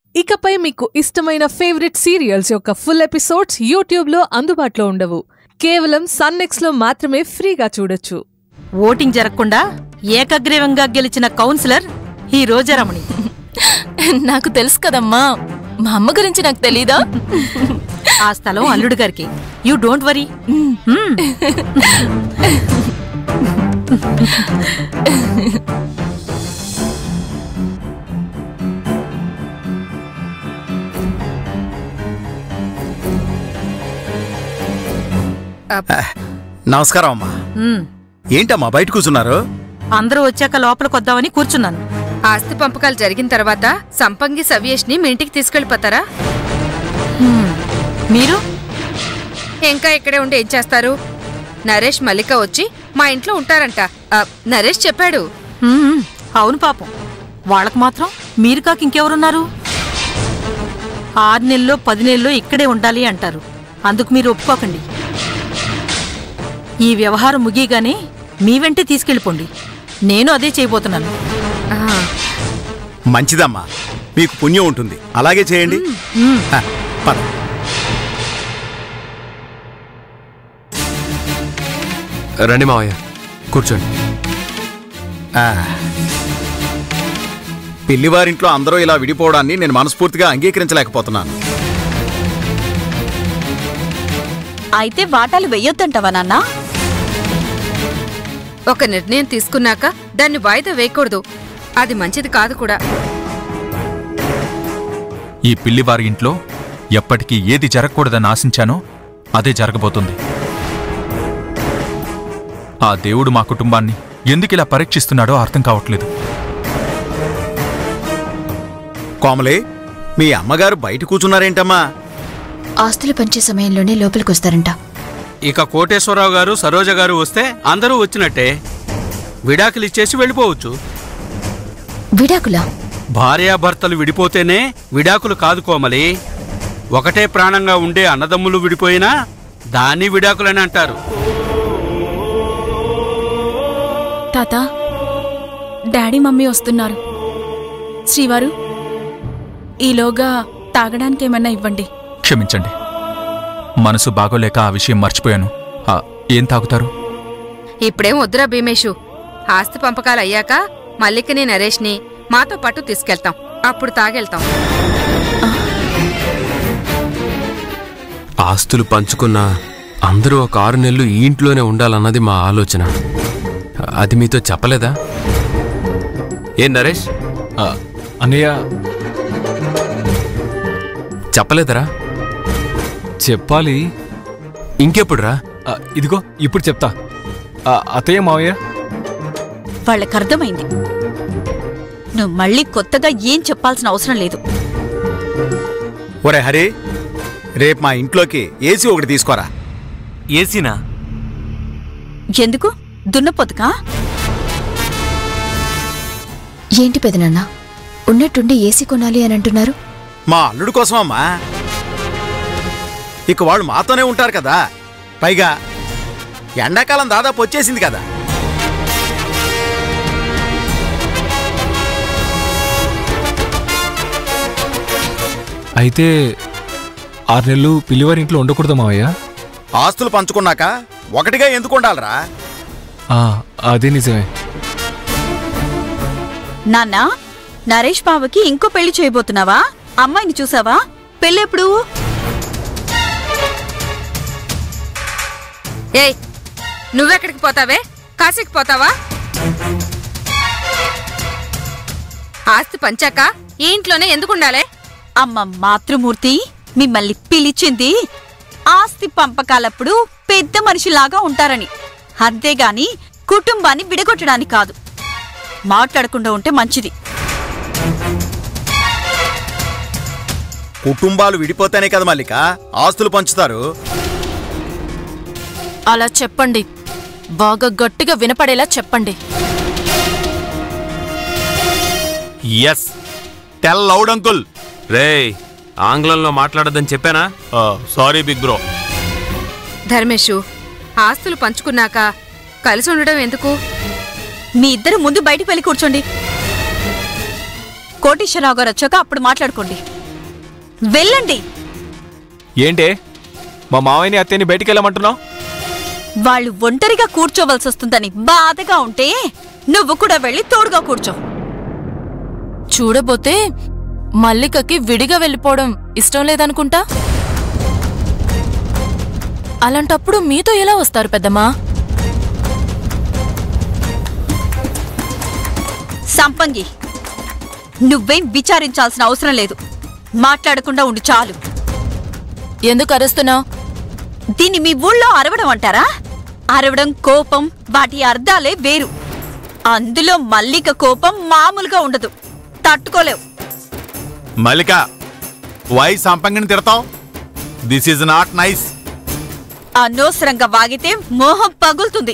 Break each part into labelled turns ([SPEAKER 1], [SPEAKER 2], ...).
[SPEAKER 1] ఇకపై మీకు ఇష్టమైన ఫేవరెట్ సీరియల్స్ యొక్క ఫుల్ ఎపిసోడ్స్ యూట్యూబ్లో అందుబాటులో ఉండవు. కేవలం సన్నెక్స్లో మాత్రమే ఫ్రీగా చూడొచ్చు.
[SPEAKER 2] ఓటింగ్ జరగకుండా ఏకగ్రీవంగా గెలిచిన కౌన్సిలర్ ఈ రోజారమణి.
[SPEAKER 3] నాకు తెలుసు కదమ్మా, మా అమ్మ గురించి నాకు తెలీదా?
[SPEAKER 2] ఆ స్థలం అల్లుడు గారికి. You don't worry.
[SPEAKER 4] నమస్కారం అమ్మా. ఏంటమ్మా బయట కూర్చున్నారు?
[SPEAKER 2] అందరూ వచ్చాక లోపలికొద్దామని కూర్చున్నాను.
[SPEAKER 5] ఆస్తి పంపకాలు జరిగిన తర్వాత సంపంగి సవ్యేష్ ని మీ ఇంటికి తీసుకెళ్లిపోతారా?
[SPEAKER 2] మీరు
[SPEAKER 5] ఇంకా ఇక్కడే ఉండి ఏం చేస్తారు? నరేష్ మల్లిక వచ్చి మా ఇంట్లో ఉంటారంట. నరేష్ చెప్పాడు.
[SPEAKER 2] అవును పాపం, వాళ్ళకు మాత్రం మీరు కాక ఇంకెవరున్నారు? 6 నెలల్లో 10 నెలల్లో ఇక్కడే ఉండాలి అంటారు. అందుకు మీరు ఒప్పుకోకండి. ఈ వ్యవహారం ముగియగానే మీ వెంటే తీసుకెళ్ళిపోండి. నేను అదే చేయబోతున్నాను.
[SPEAKER 4] మంచిదమ్మా, మీకు పుణ్యం ఉంటుంది. అలాగే చేయండి. పద.
[SPEAKER 6] రండి మావయ్య, కూర్చోండి.
[SPEAKER 4] పెళ్లివారింట్లో అందరూ ఇలా విడిపోవడాన్ని నేను మనస్ఫూర్తిగా అంగీకరించలేకపోతున్నాను.
[SPEAKER 3] అయితే వాటాలు వెయ్యొద్దంటావా నాన్నా?
[SPEAKER 5] ఒక నిర్ణయం తీసుకున్నాక దాన్ని వాయిదా వేయకూడదు. అది మంచిది కాదు కూడా.
[SPEAKER 7] ఈ పిల్లివారి ఇంట్లో ఎప్పటికీ ఏది జరగకూడదని ఆశించానో అదే జరగబోతుంది. ఆ దేవుడు మా కుటుంబాన్ని ఎందుకిలా పరీక్షిస్తున్నాడో అర్థం కావట్లేదు.
[SPEAKER 4] కోమలే, మీ అమ్మగారు బయట కూర్చున్నారేంటమ్మా?
[SPEAKER 8] ఆస్తులు పంచే సమయంలోనే లోపలికొస్తారంట.
[SPEAKER 9] ఇక కోటేశ్వరరావు గారు, సరోజ గారు వస్తే అందరూ వచ్చినట్టే. విడాకులు ఇచ్చేసి వెళ్ళిపోవచ్చు.
[SPEAKER 8] విడాకులా?
[SPEAKER 9] భార్యాభర్తలు విడిపోతేనే విడాకులు కాదు కోమలి. ఒకటే ప్రాణంగా ఉండే అన్నదమ్ములు విడిపోయినా దాన్ని విడాకులని అంటారు.
[SPEAKER 3] తాత, డాడీ మమ్మీ వస్తున్నారు. శ్రీవారు, ఈలోగా తాగడానికి ఏమన్నా ఇవ్వండి.
[SPEAKER 7] క్షమించండి, మనసు బాగోలేక ఆ విషయం మర్చిపోయాను. ఏం తాగుతారు?
[SPEAKER 5] ఇప్పుడేం వద్దురా భీమేషు. ఆస్తి పంపకాలు అయ్యాక మల్లికని నరేష్ని మాతో పాటు తీసుకెళ్తాం. అప్పుడు తాగెళ్తాం.
[SPEAKER 6] ఆస్తులు పంచుకున్నా అందరూ ఒక 6 నెలలు ఈ ఇంట్లోనే ఉండాలన్నది మా ఆలోచన. అది మీతో చెప్పలేదా? ఏం నరేష్?
[SPEAKER 10] అన్నయ్య
[SPEAKER 6] చెప్పలేదరా?
[SPEAKER 10] చెప్పాలి.
[SPEAKER 6] ఇంకెప్పుడురా?
[SPEAKER 10] ఇదిగో ఇప్పుడు చెప్తా. అత్తయ్య, మావయ్య,
[SPEAKER 3] వాళ్ళకర్థమైంది. నువ్వు మళ్ళీ కొత్తగా ఏం చెప్పాల్సిన అవసరం లేదు.
[SPEAKER 4] ఒరే హరి, రేపు మా ఇంట్లోకి ఏసీ ఒకటి తీసుకోరా.
[SPEAKER 9] ఏసీనా?
[SPEAKER 3] ఎందుకు? దున్నపోతుకా?
[SPEAKER 8] ఏంటి పెదనాన్న, ఉన్నట్టుండి ఏసీ కొనాలి అని అంటున్నారు?
[SPEAKER 4] మా అల్లుడు కోసమమ్మా. ఇక వాళ్ళు మాతోనే ఉంటారు కదా. పైగా ఎండాకాలం దాదాపు వచ్చేసింది కదా.
[SPEAKER 10] అయితే 6 నెలలు పిల్లివారి ఇంట్లో ఉండకూడదు మావయ్య?
[SPEAKER 4] ఆస్తులు పంచుకున్నాక ఒకటిగా ఎందుకు ఉండాలరా?
[SPEAKER 10] అదే నిజమే.
[SPEAKER 3] నాన్న, నరేష్ బావకి ఇంకో పెళ్లి చేయబోతున్నావా? అమ్మాయిని చూసావా? పెళ్ళెప్పుడు?
[SPEAKER 5] ఏయ్, నువ్వెక్కడికి పోతావే? కాశీకి పోతావా? ఆస్తి పంచాక ఈ ఇంట్లోనే ఎందుకుండాలే?
[SPEAKER 3] అమ్మ మాతృమూర్తి మిమ్మల్ని పిలిచింది ఆస్తి పంపకాలప్పుడు పెద్ద మనిషిలాగా ఉంటారని, అంతేగాని కుటుంబాన్ని విడగొట్టడానికి కాదు. మాట్లాడకుండా ఉంటే మంచిది.
[SPEAKER 4] కుటుంబాలు విడిపోతేనే కదా మల్లిక ఆస్తులు పంచుతారు.
[SPEAKER 3] అలా చెప్పండి, బాగా గట్టిగా వినపడేలా చెప్పండి.
[SPEAKER 9] Yes, tell loud uncle.
[SPEAKER 6] రేయ్, ఆంగ్లంలో మాట్లాడొద్దని చెప్పానా?
[SPEAKER 9] Sorry big bro.
[SPEAKER 5] ధర్మేషు, ఆస్తులు పంచుకున్నాక కలిసి ఉండడం ఎందుకు?
[SPEAKER 3] మీ ఇద్దరు ముందు బయటికి వెళ్ళి కూర్చోండి. కోటేశ్వరరావు గారు వచ్చాక అప్పుడు మాట్లాడుకోండి. వెళ్ళండి.
[SPEAKER 10] ఏంటే మా మావయ్యని అత్తయ్యని బయటికి వెళ్ళమంటున్నావు?
[SPEAKER 3] వాళ్ళు ఒంటరిగా కూర్చోవలసి వస్తుందని బాధగా ఉంటే నువ్వు కూడా వెళ్ళి తోడుగా కూర్చో.
[SPEAKER 2] చూడబోతే మల్లికకి విడిగా వెళ్ళిపోవడం ఇష్టం లేదనుకుంటా. అలాంటప్పుడు మీతో ఎలా వస్తారు పెద్దమ్మా?
[SPEAKER 3] సంపంగి, నువ్వేం విచారించాల్సిన అవసరం లేదు. మాట్లాడకుండా ఉండి చాలు.
[SPEAKER 2] ఎందుకు అరుస్తున్నావు?
[SPEAKER 3] దీన్ని మీ ఊళ్ళో అరవడం అంటారా? అరవడం, కోపం వాటి అర్థాలే వేరు. అందులో మల్లిక కోపం మామూలుగా ఉండదు, తట్టుకోలేవు.
[SPEAKER 4] మల్లిక, వై సంపంగిని తిడతావు? This is not nice.
[SPEAKER 3] అనవసరంగా వాగితే మోహం పగులుతుంది.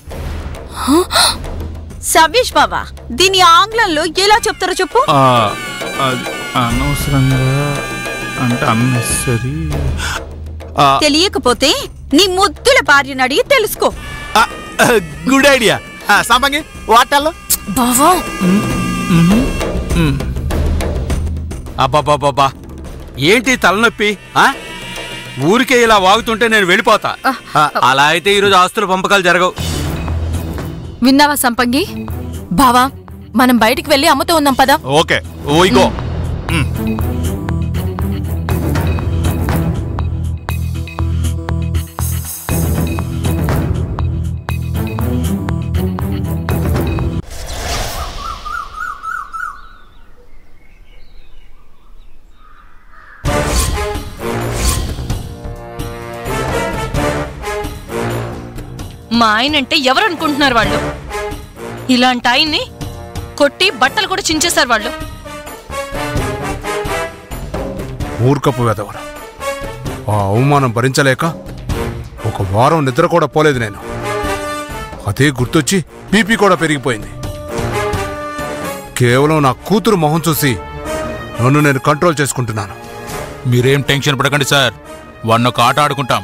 [SPEAKER 3] సవ్యేష్ బావా, దీని ఆంగ్లంలో ఎలా చెప్తారో చెప్పు.
[SPEAKER 7] అనవసరంగా అంటే అన్నెసరీ.
[SPEAKER 3] తెలియకపోతే నీ ముద్దుల భార్యను అడిగి తెలుసుకో.
[SPEAKER 4] Good idea. సంపంగి వాటల్లో.
[SPEAKER 2] బావా,
[SPEAKER 9] అబ్బాబాబా, ఏంటి తలనొప్పి? ఊరికే ఇలా వాగుతుంటే నేను వెళ్ళిపోతా. అలా అయితే ఈరోజు ఆస్తుల పంపకాలు జరగవు.
[SPEAKER 5] విన్నావా సంపంగి?
[SPEAKER 2] బావా, మనం బయటికి వెళ్ళి అమ్మతో ఉందాం పదా.
[SPEAKER 4] ఓకే, ఓయిగో.
[SPEAKER 2] మా ఆయనంటే ఎవరు అనుకుంటున్నారు వాళ్ళు? ఇలాంటి ఆయన్ని కొట్టి బట్టలు కూడా చించేశారు వాళ్ళు.
[SPEAKER 11] ఊర్కపు వెదవరా. ఆ అవమానం భరించలేక ఒక వారం నిద్ర కూడా పోలేదు నేను. అదే గుర్తొచ్చి బీపీ కూడా పెరిగిపోయింది. కేవలం నా కూతురు మొహం చూసి నన్ను నేను కంట్రోల్ చేసుకుంటున్నాను.
[SPEAKER 7] మీరేం టెన్షన్ పడకండి సార్, వాడిని ఒక ఆట ఆడుకుంటాం.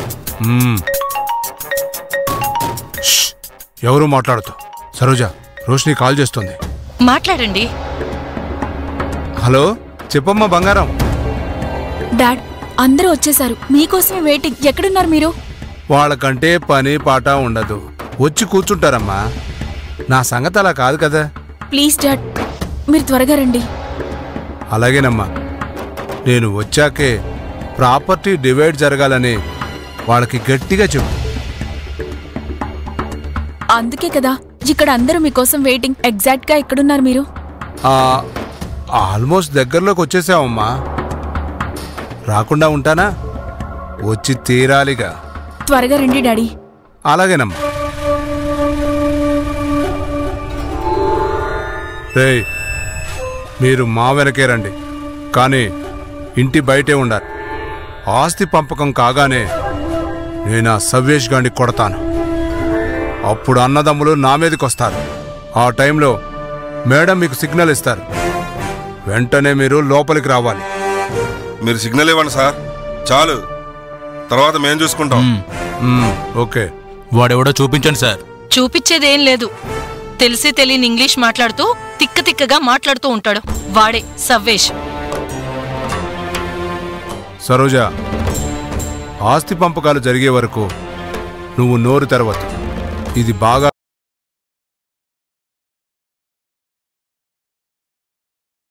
[SPEAKER 11] ఎవరు మాట్లాడుతూ? సరోజ, రోషిని కాల్ చేస్తుంది.
[SPEAKER 2] మాట్లాడండి.
[SPEAKER 11] హలో, చెప్పమ్మా బంగారం.
[SPEAKER 8] డాడ్, అందరూ వచ్చేసారు, మీకోసమే వెయిటింగ్. ఎక్కడున్నారు మీరు?
[SPEAKER 11] వాళ్ళకంటే పని పాట ఉండదు, వచ్చి కూర్చుంటారమ్మా. నా సంగతి అలా కాదు కదా.
[SPEAKER 8] ప్లీజ్ డాడ్, మీరు త్వరగా రండి.
[SPEAKER 11] అలాగేనమ్మా. నేను వచ్చాకే ప్రాపర్టీ డివైడ్ జరగాలని వాళ్ళకి గట్టిగా చెప్పు.
[SPEAKER 8] అందుకే కదా ఇక్కడ అందరూ మీకోసం వెయిటింగ్. ఎగ్జాక్ట్ గా ఎక్కడున్నారు మీరు?
[SPEAKER 11] ఆల్మోస్ట్ దగ్గరలోకి వచ్చేసావమ్మా. రాకుండా ఉంటానా? వచ్చి తీరాలిగా.
[SPEAKER 8] త్వరగా రండి డాడీ.
[SPEAKER 11] అలాగేనమ్మా. రేయ్, మీరు మా వెనకే రండి, కానీ ఇంటి బయటే ఉండాలి. ఆస్తి పంపకం కాగానే నేను ఆ సవ్యేష్ గాండి కొడతాను. అప్పుడు అన్నదమ్ములు నా మీదకొస్తారు. ఆ టైంలో మేడం మీకు సిగ్నల్ ఇస్తారు. వెంటనే మీరు లోపలికి రావాలి.
[SPEAKER 12] మీరు సిగ్నల్ ఇవ్వండి సార్, చాలు. తర్వాత మేం చూసుకుంటాం.
[SPEAKER 11] ఓకే.
[SPEAKER 7] వాడెవడో చూపించండి సార్.
[SPEAKER 2] చూపించేదేం లేదు. తెలిసి తెలియని ఇంగ్లీష్ మాట్లాడుతూ తిక్క తిక్కగా మాట్లాడుతూ ఉంటాడు. వాడే సవ్వేష్.
[SPEAKER 11] సరోజ, ఆస్తి పంపకాలు జరిగే వరకు నువ్వు నోరు తెరవద్దు. ఇది బాగా